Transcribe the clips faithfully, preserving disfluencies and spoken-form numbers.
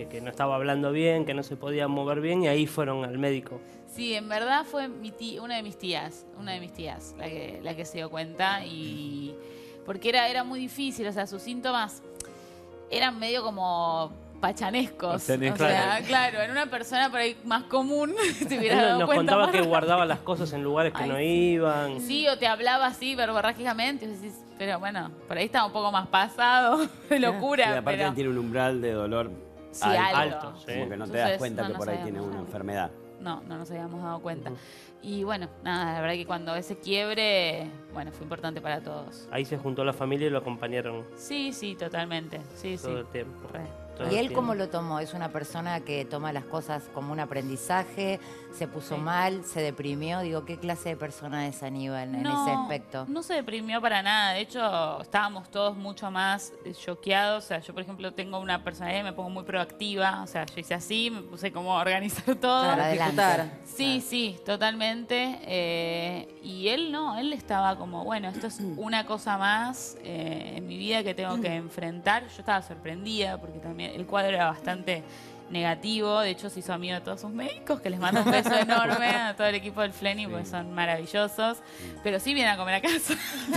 que no estaba hablando bien, que no se podía mover bien, y ahí fueron al médico. Sí, en verdad fue mi tía, una de mis tías, una de mis tías, la que, la que se dio cuenta, y porque era, era muy difícil, o sea, sus síntomas eran medio como pachanescos. Tenés, o claro. sea, claro, en una persona por ahí más común se hubiera Él dado nos cuenta contaba más que rápido. guardaba las cosas en lugares que Ay, no sí. iban. Sí, o te hablaba así verborrágicamente, y vos decís, pero bueno, por ahí está un poco más pasado de locura. Sí, aparte pero... tiene un umbral de dolor Sí, alto, alto, sí. como que no te Entonces, das cuenta no que nos por ahí habíamos tiene una dado. enfermedad. No, no nos habíamos dado cuenta. Ujú. Y bueno, nada, la verdad que cuando ese quiebre, bueno, fue importante para todos. Ahí se juntó la familia y lo acompañaron Sí, sí, totalmente. Sí, todo sí. el tiempo. Re. todo ¿Y el él tiempo. cómo lo tomó? ¿Es una persona que toma las cosas como un aprendizaje? ¿Se puso Sí. mal? ¿Se deprimió? Digo, ¿qué clase de persona es Aníbal en ese aspecto? No se deprimió para nada. De hecho, estábamos todos mucho más eh, choqueados. O sea, yo, por ejemplo, tengo una personalidad y me pongo muy proactiva. O sea, yo hice así, me puse como a organizar todo. Claro, adelante. Sí, sí, totalmente. Eh, y él no, él estaba como, bueno, esto es una cosa más eh, en mi vida que tengo que enfrentar. Yo estaba sorprendida porque también el cuadro era bastante negativo. De hecho, se hizo amigo de todos sus médicos, que les mando un beso enorme a todo el equipo del Fleni, porque son maravillosos. Pero sí vienen a comer a casa.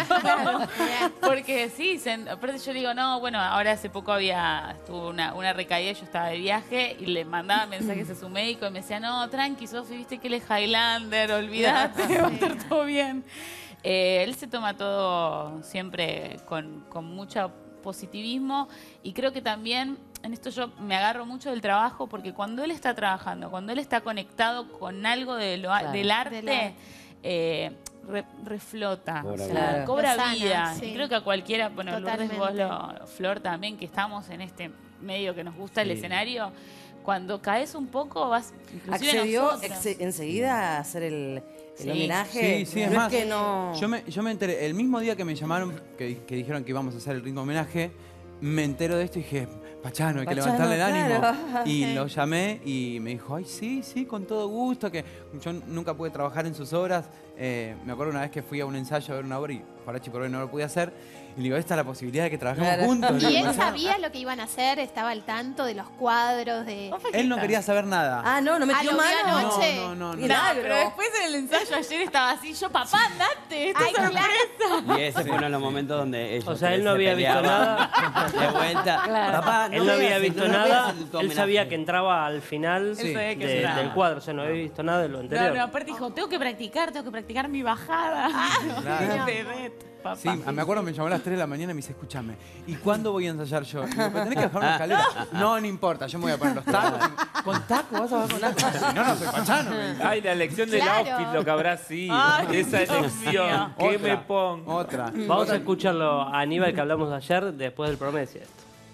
Porque sí, se, aparte yo digo, no, bueno, ahora hace poco había, tuvo una, una recaída, yo estaba de viaje y le mandaba mensajes a su médico y me decía, no, tranqui, Sofi, viste que él es Highlander, olvídate, va a estar todo bien. Eh, él se toma todo siempre con, con mucho positivismo y creo que también en esto yo me agarro mucho del trabajo porque cuando él está trabajando, cuando él está conectado con algo de lo, Claro. del arte, Del arte. eh, re- reflota, Cobra o sea, vida. cobra Lo sana, vida. sí. Y creo que a cualquiera, bueno, Lourdes, vos Totalmente. lo, Flor también, que estamos en este medio que nos gusta el Sí. escenario, cuando caes un poco vas, inclusive Accedió nosotros. ex- enseguida a hacer el, el Sí. homenaje. Sí, sí, no es más, que no... yo, me, yo me enteré, el mismo día que me llamaron, que, que dijeron que íbamos a hacer el ritmo homenaje, me entero de esto y dije, Pachano, hay que Pachano, levantarle el ánimo. claro. Y Sí. lo llamé y me dijo, ay, sí, sí, con todo gusto, que yo nunca pude trabajar en sus obras. Eh, me acuerdo una vez que fui a un ensayo a ver una obra y Farachi por hoy no lo pude hacer. Y le digo, esta es la posibilidad de que trabajemos Claro. juntos. ¿Y Le digo, él Pachano. sabía lo que iban a hacer? ¿Estaba al tanto de los cuadros? de Él no quería saber nada. Ah, no, no Ah, metió lo vi mano. anoche. No, no, no, no. No, Milagro. pero después en el ensayo ayer estaba así, yo, papá, andate, esto Ay, es claro. Y ese fue uno de los momentos donde ellos O sea, él tres no se había visto peleaban. nada. De vuelta. Papá, Él no había veas, visto no lo nada. veas en tu Él homenaje. sabía que entraba al final Él sabía que de- entraba. del cuadro. O sea, no había visto nada de lo No, anterior. no, aparte dijo, tengo que practicar, tengo que practicar mi bajada. Claro. De red, papá. Sí, me acuerdo, me llamó a las tres de la mañana y me dice, escúchame, ¿y cuándo voy a ensayar yo? Y digo, pero tenés que bajar una escalera. No, no importa, yo me voy a poner los tacos. ¿Con tacos vas a bajar con tacos? Si no, no soy Pachano. me dice. Ay, la elección del Claro. outfit, lo que habrá sido. Ay, Esa Dios elección. mío. ¿Qué Otra, me pongo? Otra. Vamos a escucharlo a Aníbal que hablamos ayer después del Promesia.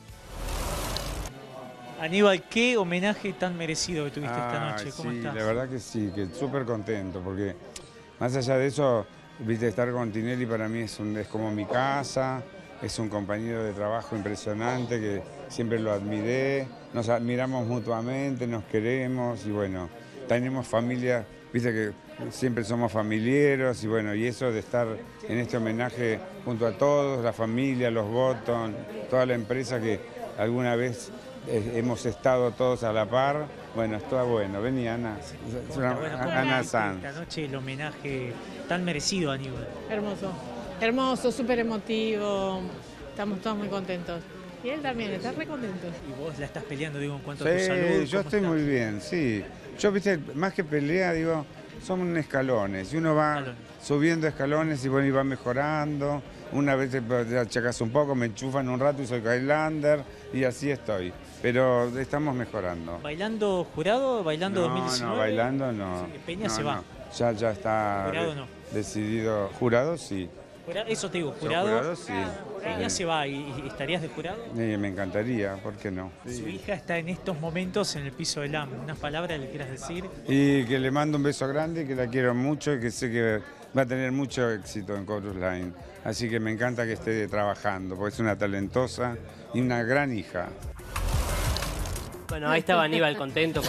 Aníbal, ¿qué homenaje tan merecido que tuviste esta Ah, noche? ¿Cómo sí, estás? la verdad que sí, que súper contento, porque más allá de eso, viste, estar con Tinelli para mí es, un- es como mi casa, es un compañero de trabajo impresionante que siempre lo admiré, nos admiramos mutuamente, nos queremos y bueno, tenemos familia, viste que siempre somos familiares y bueno, y eso de estar en este homenaje junto a todos, la familia, los Botton, toda la empresa que alguna vez eh, hemos estado todos a la par. Bueno, está bueno. Vení, Ana. Es una- Bueno, ¿cómo Ana viviste Sanz. esta noche el homenaje tan merecido a Aníbal? Hermoso, hermoso, súper emotivo, estamos todos muy contentos. Y él también, está re contento. Y vos la estás peleando, digo, en cuanto a tu salud. Sí, yo ¿cómo estoy estás? muy bien, sí. Yo, viste, más que pelea, digo, son escalones. Y uno va Escalones. subiendo escalones y bueno, y va mejorando. Una vez te te achacas un poco, me enchufan un rato y soy Highlander y así estoy. Pero estamos mejorando. ¿Bailando jurado o bailando No, dos mil diecinueve? no, bailando no. Sí, Peña No, se va. no. Ya, ya está Jurado de- no. decidido. Jurado sí. Jura- Eso te digo, Yo jurado. jurado sí. Peña Sí. se va y, y estarías de jurado. Eh, me encantaría, ¿por qué no? Su hija está en estos momentos en el piso del A M. ¿Unas palabras le quieras decir? Y que le mando un beso grande, que la quiero mucho y que sé que va a tener mucho éxito en Chorus Line. Así que me encanta que esté trabajando, porque es una talentosa y una gran hija. Bueno, ahí estaba Aníbal contento con